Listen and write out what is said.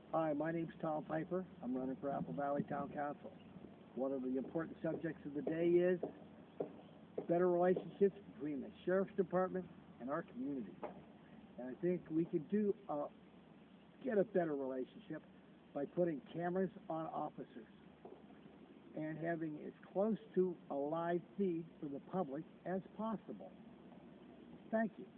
Hi, my name's Tom Piper. I'm running for Apple Valley Town Council. One of the important subjects of the day is better relationships between the Sheriff's Department and our community. And I think we can get a better relationship by putting cameras on officers and having as close to a live feed for the public as possible. Thank you.